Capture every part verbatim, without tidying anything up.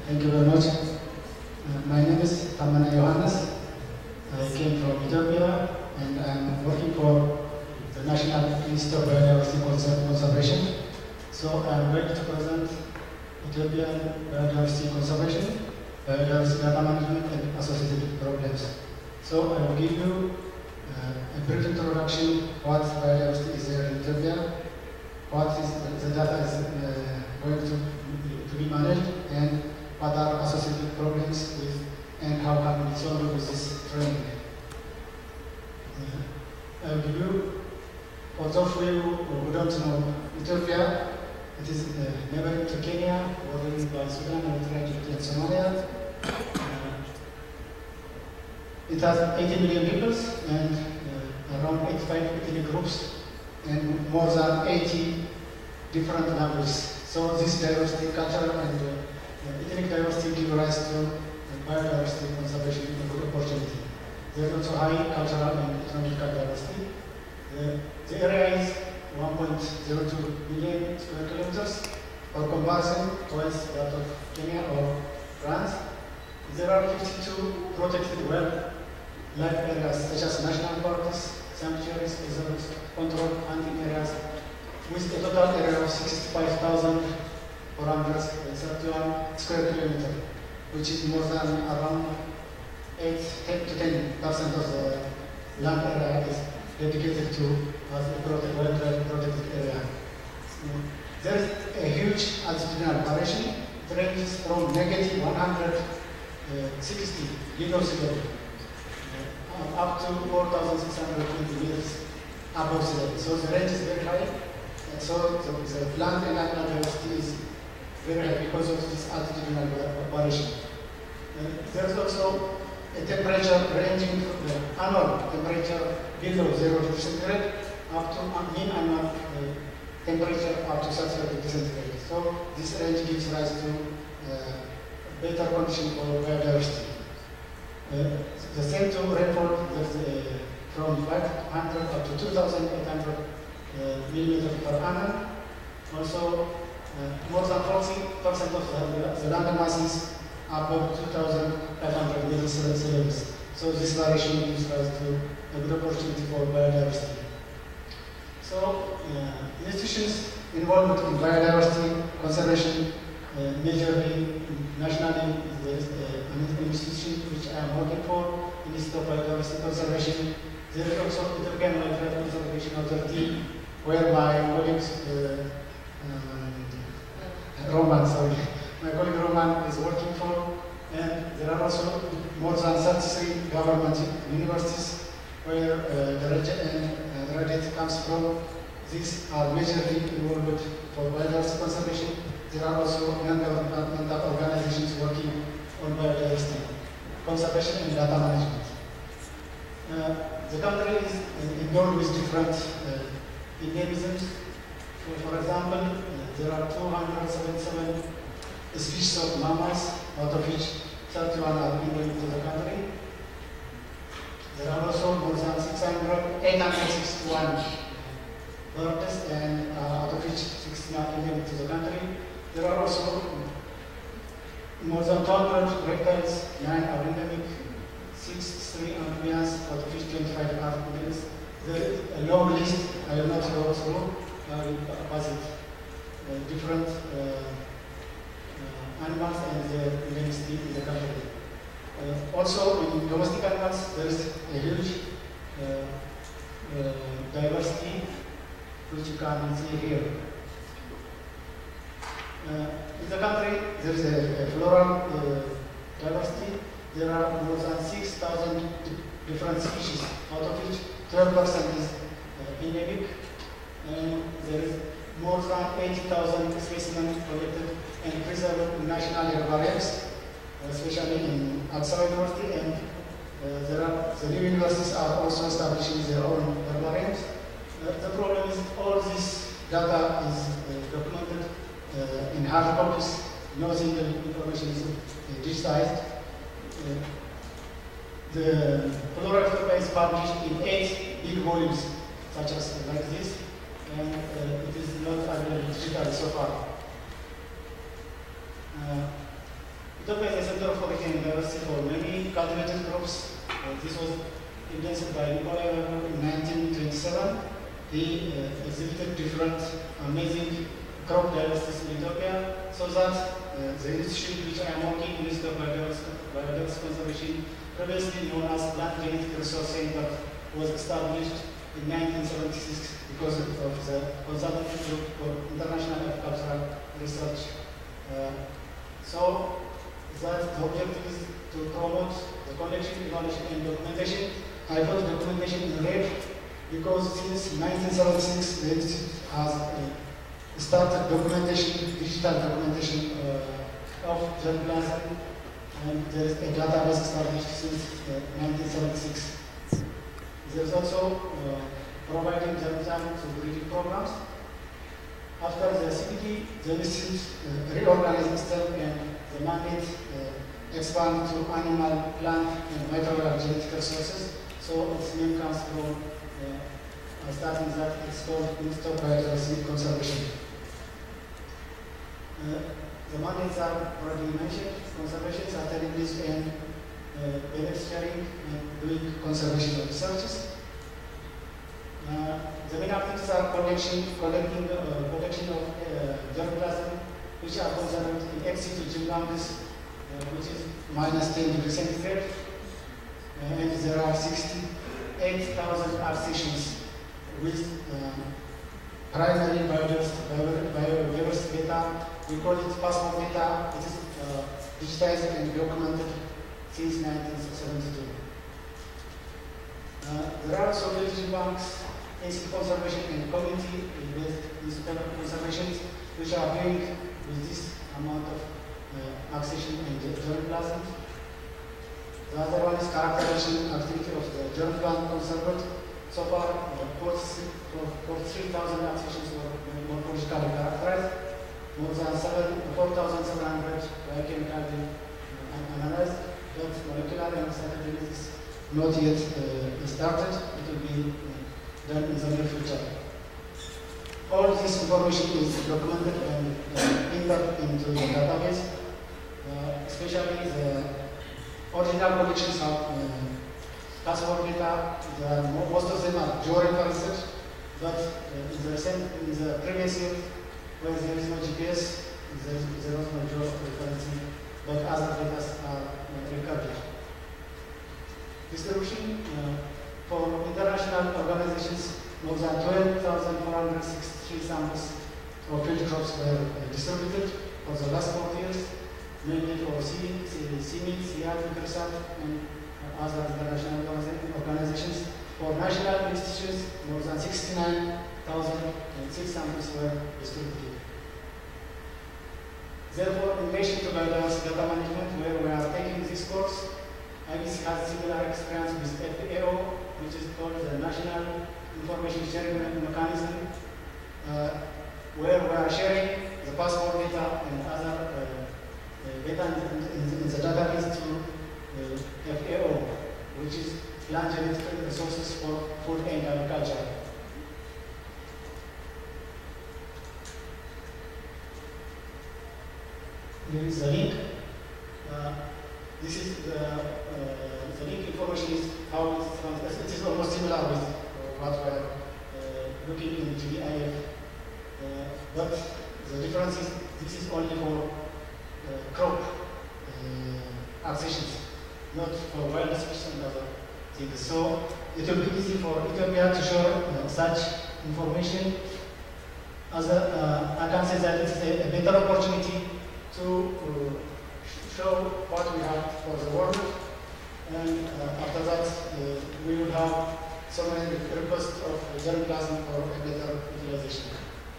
Thank you very much. Uh, my name is Tamene Yohannes. I came from Ethiopia and I'm working for the National Institute of Biodiversity Conservation. So I'm going to present Ethiopian biodiversity conservation, biodiversity data management and associated problems. So I will give you uh, a brief introduction what biodiversity is there in Ethiopia, what is the data is uh, going to, to be managed, and what are associated problems with, and how can we solve with this training. Uh, I will give you, for those of you who don't know Ethiopia, it is uh, neighboring to Kenya, bordering by Sudan, Eritrea, Djibouti, and Somalia. Uh, it has eighty million people and uh, around eighty-five ethnic groups and more than eighty different languages. So this diversity, cultural and uh, ethnic diversity give rise to uh, biodiversity conservation and good opportunity. There is also high cultural and economical diversity. The, the area is one point zero two million square kilometers. For comparison, twice that of Kenya or France. There are fifty-two protected wildlife areas such as national parks, sanctuaries, reserves, controlled hunting areas, with a total area of sixty-five thousand four hundred thirty-one square kilometers, which is more than around eight to ten percent of the land area is dedicated to as a protected wildlife protected area. Mm. There is a huge altitudinal variation. It ranges from negative one hundred sixty below sea level uh, up to four thousand six hundred twenty meters above sea level. So the range is very high. Uh, so the, the plant and animal diversity is very high because of this altitudinal variation. Uh, there is also a temperature ranging from the annual temperature below zero degrees centigrade up to mean annual uh, temperature up to thirty degrees centigrade. So this range gives rise to uh, better condition for biodiversity. Uh, the same to rainfall is uh, from five hundred up to two thousand eight hundred uh, millimeters per annum. Also, uh, more than forty percent of the, the land masses above two thousand five hundred meters sea levels. So this variation gives rise to a good opportunity for biodiversity. So, uh, institutions involved in biodiversity conservation, uh, majorly nationally, there is uh, an institution which I am working for, Institute of Biodiversity Conservation. There is also Ethiopian Wildlife Conservation Authority, where my colleagues, uh, um, Roman, sorry, my colleague Roman is working for, and there are also more than thirty-three government universities where uh, the graduate comes from. These are majorly involved for biodiversity conservation. There are also non-governmental organizations working on biodiversity conservation and data management. Uh, the country is endowed with different uh, endemisms. For, for example, uh, there are two hundred seventy-seven species of mammals, out of which thirty-one are endemic to the country. There are also more than six hundred, eight hundred sixty-one birds, and uh, out of which sixteen are endemic to the country. There are also more than two hundred reptiles, nine are endemic, six, three amphibians, out of which twenty-five are endemic. There is a long list, I will not go through, I will pass it. Uh, different uh, uh, animals and their endemicity in the country. Uh, also, in domestic animals, there is a huge uh, uh, diversity, which you can see here. Uh, in the country, there is a, a floral uh, diversity. There are more than six thousand different species, out of which twelve percent is uh, endemic, and there is more than eighty thousand specimens collected and preserved in national herbariums, especially in Aksara University, and uh, there are the new universities are also establishing their own herbariums. Uh, the problem is all this data is uh, documented uh, in hard copies. No single information is uh, digitized. Uh, the Flora is published in eight big volumes, such as uh, like this, and uh, it is not available digitally so far. Uh, Ethiopia is a center for biodiversity for many cultivated crops. Uh, this was invented by Nikolai in nineteen twenty-seven. He uh, exhibited different amazing crop diversities in Ethiopia, so that uh, the institute which I am working in, Institute of Biodiversity Conservation, previously known as Plant Genetic Resource Center, was established in nineteen seventy-six because of, of the consultative group for international agricultural research. Uh, so that the objective is to promote the collection, evaluation, and documentation. I put documentation in red because since nineteen seventy-six the institute has uh, started documentation, digital documentation uh, of germplasm, and there is a database established since uh, nineteen seventy-six. There is also uh, providing germplasm to breeding programs. After the C B D, the institute uh, reorganized itself and the mandate uh, expanded to animal, plant, and microbial genetic resources. So its name comes from uh, starting that it's called Institute of Biodiversity Conservation. Uh, the mandates are already mentioned: conservation, sustainability, and uh, benefit sharing, and doing conservation researches. Uh, the main activities are collection, collecting, uh, collection of uh, germplasm, which are conserved in ex situ gene banks, uh, which is minus ten degrees centigrade, uh, and there are sixty-eight thousand accessions with uh, primary biodiversity, biodiversity data. We call it passport data. It is uh, digitized and documented since nineteen seventy-two. Uh, there are also gene banks, institute conservation, and community-based institute conservation, which are doing with this amount of uh, accession and germplasm. The other one is characterization activity of the germplasm conserved. So far, uh, forty-three thousand accessions were morphologically characterized. More than four thousand seven hundred biochemically uh, analyzed, but molecular and cytogenetics is not yet uh, started. It will be uh, done in the near future. All this information is documented and uh, entered into the database, uh, especially the original collections of uh, passport data. The, most of them are geo-referenced, but uh, in the recent, in the previous year, where there is no G P S, there is, there is no geo-referencing, but other data are uh, recorded. Distribution uh, for international organizations, more than twelve thousand four hundred sixty-three samples of field crops were uh, distributed for the last four years, mainly for seeds, seeds, research, and uh, other international organizations. For national institutions, more than sixty-nine thousand six samples were distributed. Therefore, in relation to biodiversity data management, where we are taking this course, I B C has similar experience with F A O, which is called the National Information Sharing Mechanism, uh, where we are sharing the passport data and other uh, uh, data in, in, in the database to uh, F A O, which is Plant Genetic Resources for Food and Agriculture. Here is the link. Uh, this is the, uh, the link information is how it's, it is almost similar with uh, what we are uh, looking in G I F. Uh, but the difference is this is only for uh, crop uh, accessions, not for wild species and other things. So it will be easy for Ethiopia to show uh, such information. As a, uh, I can say that it is a, a better opportunity to uh, show what we have for the world, and uh, after that uh, we will have so many requests of germplasm for a better utilization.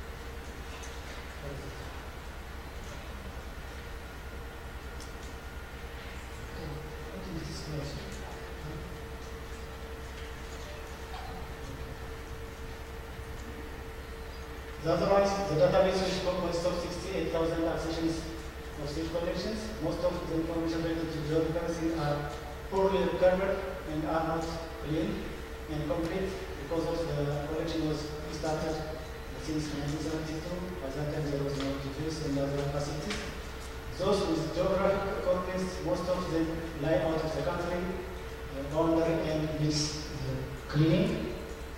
The otherwise, the database which consists of sixty-eight thousand accessions of seed collections. Most of the information related to geography are poorly recovered and are not clean and complete because of the collection was started since nineteen seventy-two. By that time there was no G P S and other facilities. Those with geographic lie out of the country, uh, boundary and needs uh, cleaning.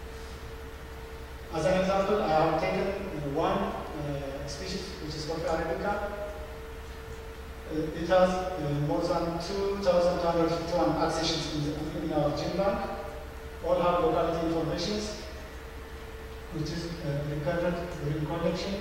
As an example, I have taken uh, one uh, species which is Coffea arabica. Uh, it has uh, more than two thousand two hundred fifty-one accessions in, the, in our gene bank. All have locality information, which is uh, recorded during collection.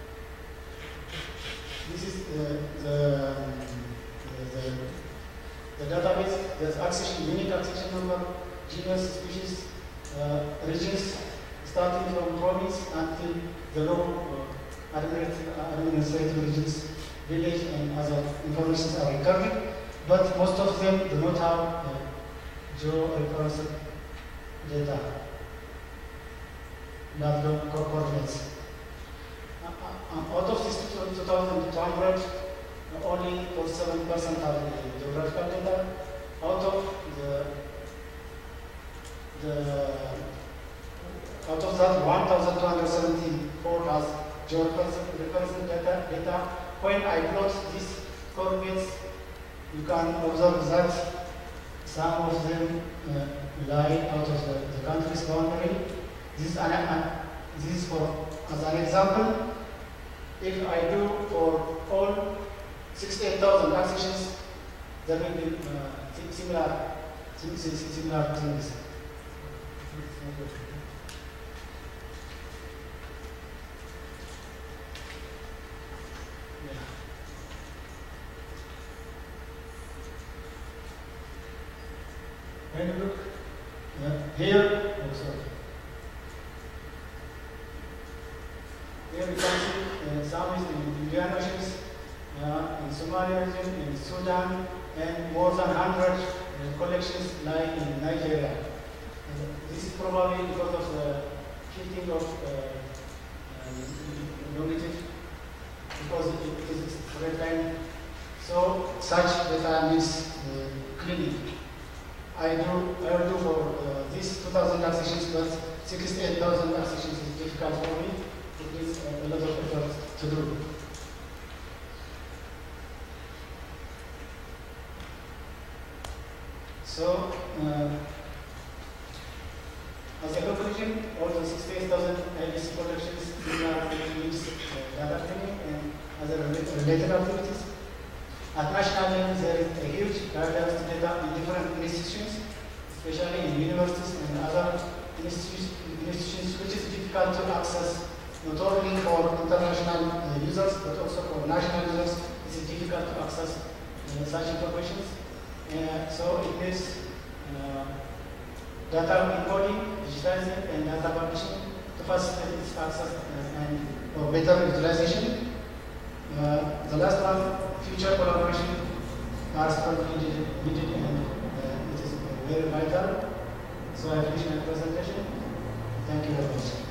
This is uh, the, the, the database. There's accession, unique accession number, genus, species, uh, regions, starting from province until the low uh, administrative regions, village, and other information are recorded. But most of them do not have uh, geo-referenced data, not the coordinates. Uh, out of this two thousand two hundred, only forty-seven percent are geographical data. Out of the, the out of that, one thousand two hundred seventy-four has geographical data, data. When I plot these coordinates, you can observe that some of them uh, lie out of the, the country's boundary. This is, an, an, this is for, as an example, if I do for all sixty-eight thousand accessions, there will be uh, similar, similar things. Yeah. When you look uh, here, oh, sorry. Here we can see uh, some is in Indian Oceans, uh, in Somalia region, in Sudan, and more than one hundred uh, collections lie in Nigeria. Uh, this is probably because of the shifting of uh, uh, longitude, because it, it is red line. So such data needs uh, cleaning. I do I will do for uh, these two thousand accessions, but sixty-eight thousand accessions is difficult for me. It needs uh, a lot of effort to do. So, uh, as a conclusion, all the sixty-eight thousand I B C collections needs uh, data cleaning and other related activities. At national level, there is a huge biodiversity data in different institutions, especially in universities and other institutions, institutions which is difficult to access, not only for international uh, users, but also for national users. It is difficult to access uh, such information. Uh, so it needs uh, data encoding, digitizing, and data publishing to facilitate its access uh, and for better utilization. Uh, the last one, future collaboration, are still needed, needed and uh, it is very vital. So I finish my presentation. Thank you very much.